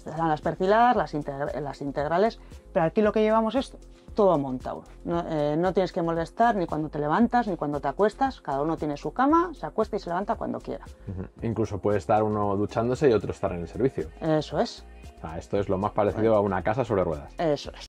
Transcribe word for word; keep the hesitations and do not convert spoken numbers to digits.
están las perfiladas, las, integra las integrales, pero aquí lo que llevamos es todo montado. No, eh, no tienes que molestar ni cuando te levantas ni cuando te acuestas, cada uno tiene su cama, se acuesta y se levanta cuando quiera. Uh-huh. Incluso puede estar uno duchándose y otro estar en el servicio. Eso es. O sea, esto es lo más parecido bueno. a una casa sobre ruedas. Eso es.